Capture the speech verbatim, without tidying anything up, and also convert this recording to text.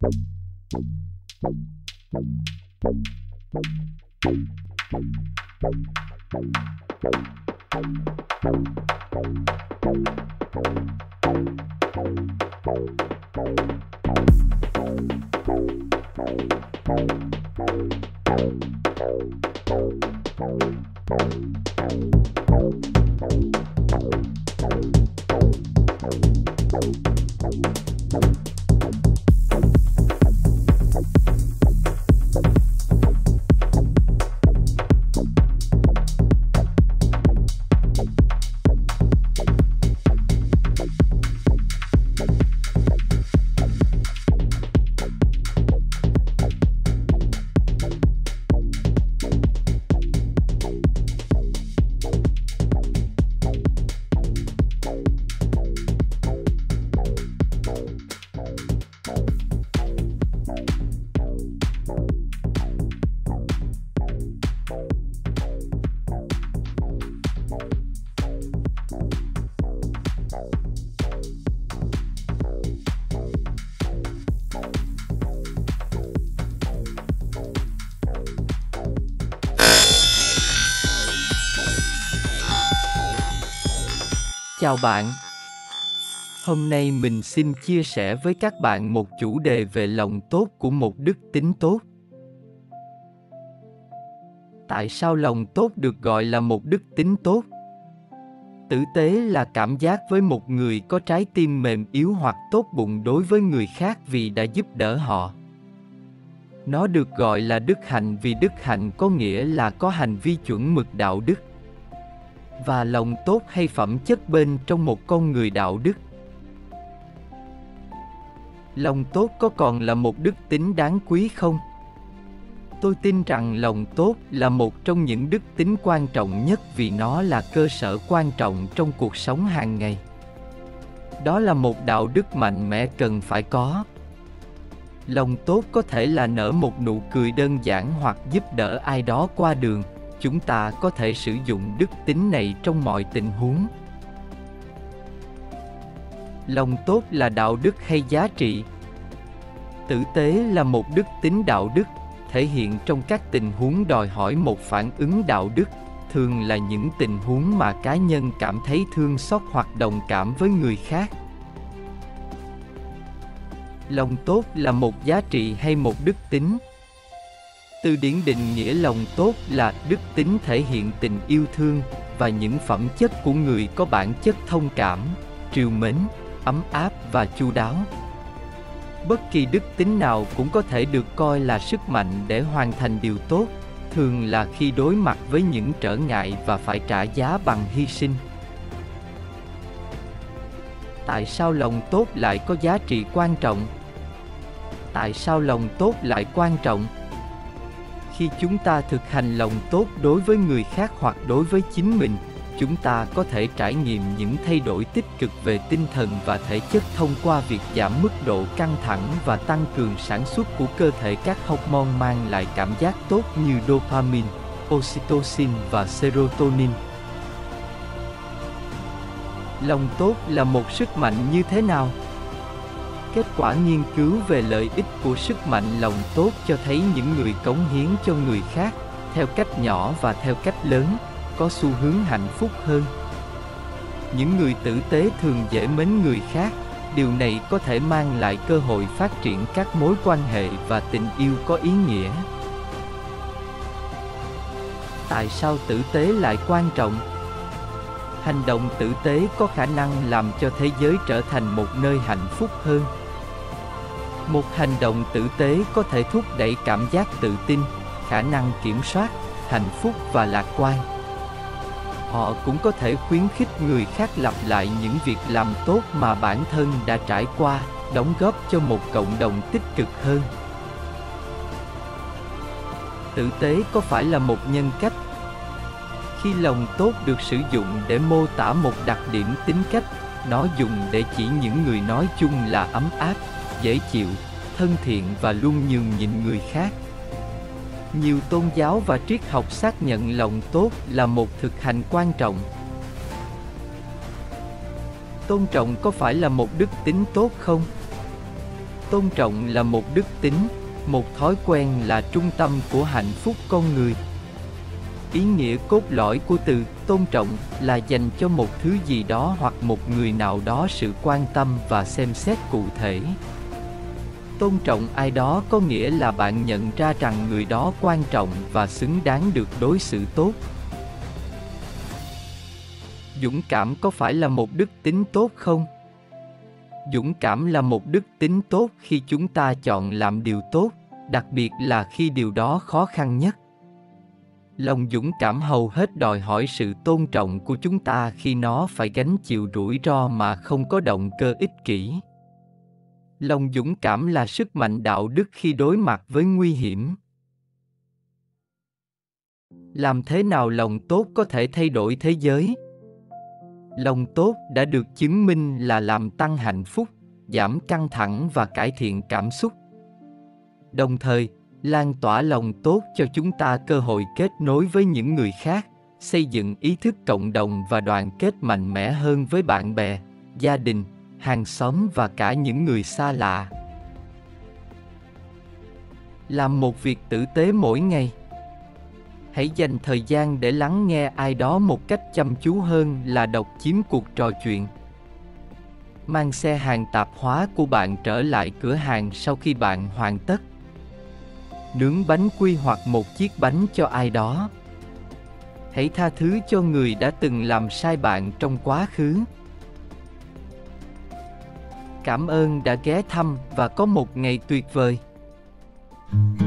Chào bạn. Hôm nay mình xin chia sẻ với các bạn một chủ đề về lòng tốt của một đức tính tốt. Tại sao lòng tốt được gọi là một đức tính tốt? Tử tế là cảm giác với một người có trái tim mềm yếu hoặc tốt bụng đối với người khác vì đã giúp đỡ họ. Nó được gọi là đức hạnh vì đức hạnh có nghĩa là có hành vi chuẩn mực đạo đức. Và lòng tốt hay phẩm chất bên trong một con người đạo đức. Lòng tốt có còn là một đức tính đáng quý không? Tôi tin rằng lòng tốt là một trong những đức tính quan trọng nhất vì nó là cơ sở quan trọng trong cuộc sống hàng ngày. Đó là một đạo đức mạnh mẽ cần phải có. Lòng tốt có thể là nở một nụ cười đơn giản hoặc giúp đỡ ai đó qua đường. Chúng ta có thể sử dụng đức tính này trong mọi tình huống. Lòng tốt là đạo đức hay giá trị? Tử tế là một đức tính đạo đức, thể hiện trong các tình huống đòi hỏi một phản ứng đạo đức, thường là những tình huống mà cá nhân cảm thấy thương xót hoặc đồng cảm với người khác. Lòng tốt là một giá trị hay một đức tính? Từ điển định nghĩa lòng tốt là đức tính thể hiện tình yêu thương và những phẩm chất của người có bản chất thông cảm, trìu mến, ấm áp và chu đáo. Bất kỳ đức tính nào cũng có thể được coi là sức mạnh để hoàn thành điều tốt, thường là khi đối mặt với những trở ngại và phải trả giá bằng hy sinh. Tại sao lòng tốt lại có giá trị quan trọng? Tại sao lòng tốt lại quan trọng? Khi chúng ta thực hành lòng tốt đối với người khác hoặc đối với chính mình, chúng ta có thể trải nghiệm những thay đổi tích cực về tinh thần và thể chất thông qua việc giảm mức độ căng thẳng và tăng cường sản xuất của cơ thể các hormone mang lại cảm giác tốt như dopamine, oxytocin và serotonin. Lòng tốt là một sức mạnh như thế nào? Kết quả nghiên cứu về lợi ích của sức mạnh lòng tốt cho thấy những người cống hiến cho người khác, theo cách nhỏ và theo cách lớn, có xu hướng hạnh phúc hơn. Những người tử tế thường dễ mến người khác, điều này có thể mang lại cơ hội phát triển các mối quan hệ và tình yêu có ý nghĩa. Tại sao tử tế lại quan trọng? Hành động tử tế có khả năng làm cho thế giới trở thành một nơi hạnh phúc hơn. Một hành động tử tế có thể thúc đẩy cảm giác tự tin, khả năng kiểm soát, hạnh phúc và lạc quan. Họ cũng có thể khuyến khích người khác lặp lại những việc làm tốt mà bản thân đã trải qua, đóng góp cho một cộng đồng tích cực hơn. Tử tế có phải là một nhân cách? Khi lòng tốt được sử dụng để mô tả một đặc điểm tính cách, nó dùng để chỉ những người nói chung là ấm áp, dễ chịu, thân thiện và luôn nhường nhịn người khác. Nhiều tôn giáo và triết học xác nhận lòng tốt là một thực hành quan trọng. Tôn trọng có phải là một đức tính tốt không? Tôn trọng là một đức tính, một thói quen là trung tâm của hạnh phúc con người. Ý nghĩa cốt lõi của từ tôn trọng là dành cho một thứ gì đó hoặc một người nào đó sự quan tâm và xem xét cụ thể. Tôn trọng ai đó có nghĩa là bạn nhận ra rằng người đó quan trọng và xứng đáng được đối xử tốt. Dũng cảm có phải là một đức tính tốt không? Dũng cảm là một đức tính tốt khi chúng ta chọn làm điều tốt, đặc biệt là khi điều đó khó khăn nhất. Lòng dũng cảm hầu hết đòi hỏi sự tôn trọng của chúng ta khi nó phải gánh chịu rủi ro mà không có động cơ ích kỷ. Lòng dũng cảm là sức mạnh đạo đức khi đối mặt với nguy hiểm. Làm thế nào lòng tốt có thể thay đổi thế giới? Lòng tốt đã được chứng minh là làm tăng hạnh phúc, giảm căng thẳng và cải thiện cảm xúc. Đồng thời, lan tỏa lòng tốt cho chúng ta cơ hội kết nối với những người khác, xây dựng ý thức cộng đồng và đoàn kết mạnh mẽ hơn với bạn bè, gia đình, hàng xóm và cả những người xa lạ. Làm một việc tử tế mỗi ngày. Hãy dành thời gian để lắng nghe ai đó một cách chăm chú hơn là độc chiếm cuộc trò chuyện. Mang xe hàng tạp hóa của bạn trở lại cửa hàng sau khi bạn hoàn tất. Nướng bánh quy hoặc một chiếc bánh cho ai đó. Hãy tha thứ cho người đã từng làm sai bạn trong quá khứ. Cảm ơn đã ghé thăm và có một ngày tuyệt vời.